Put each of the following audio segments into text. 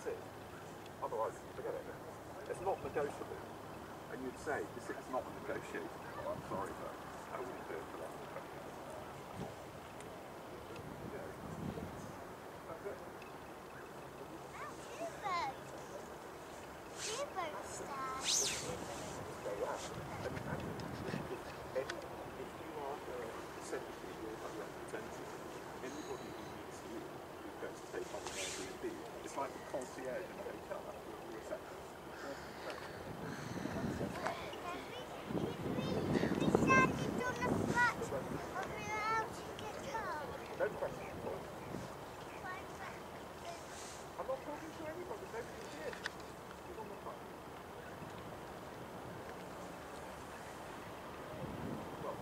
That's it. Otherwise, forget it. It's not negotiable. And you'd say, this is not negotiable. Oh, I'm sorry, but I wouldn't do it for that. It's like a concierge in a hotel. Don't question it. I'm not talking to anybody. Nobody's here. He's on the phone. Well,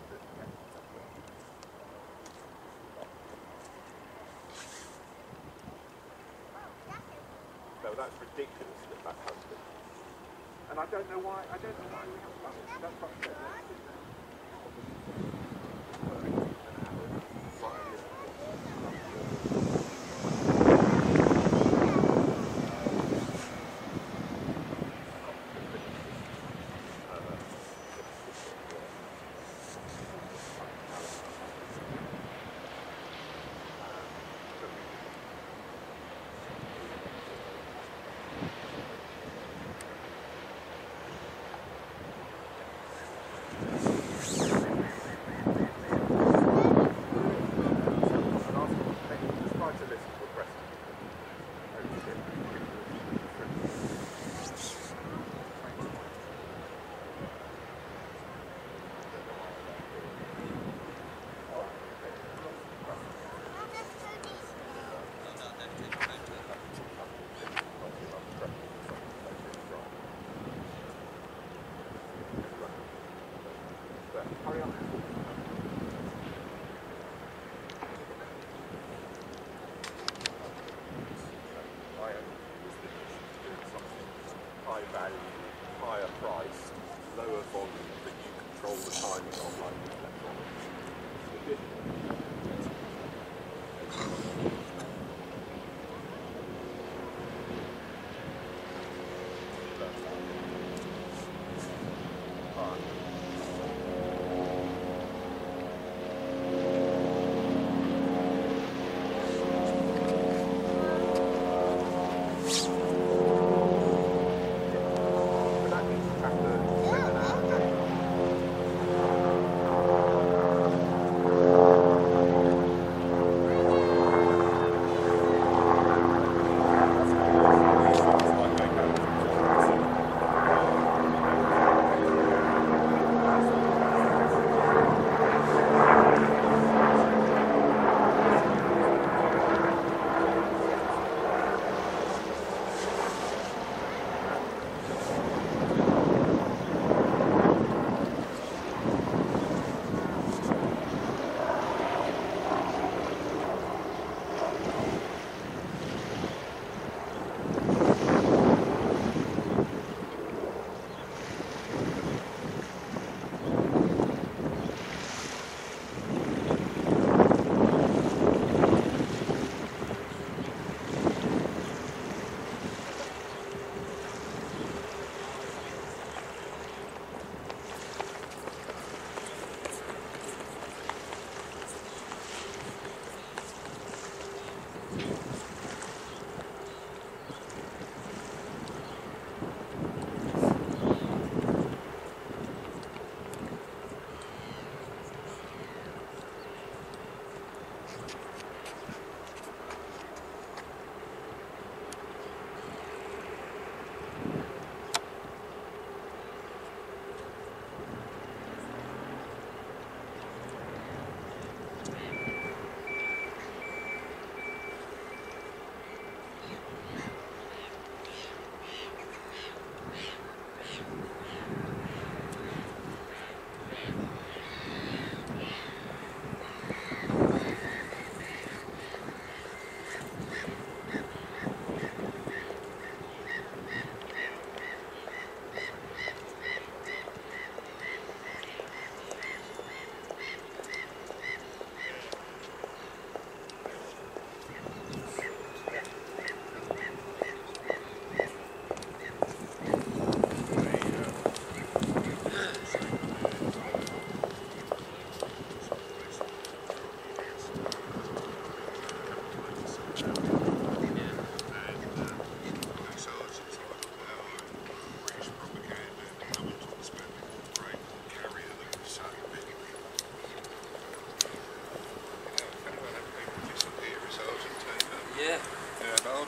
no, that's ridiculous that has been. And I don't know why we haven't done it. That's what I said. Higher priced, lower volume, but you control the timing of like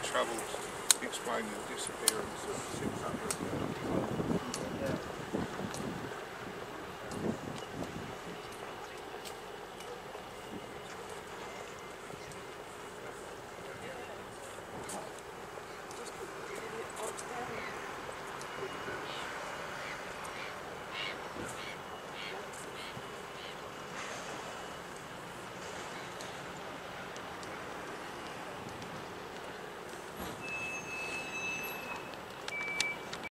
travels explaining the disappearance of 600.